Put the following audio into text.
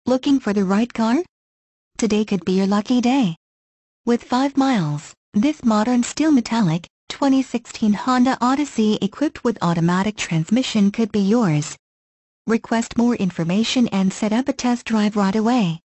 Looking for the right car? Today could be your lucky day. With 5 miles, this modern steel metallic, 2016 Honda Odyssey equipped with automatic transmission could be yours. Request more information and set up a test drive right away.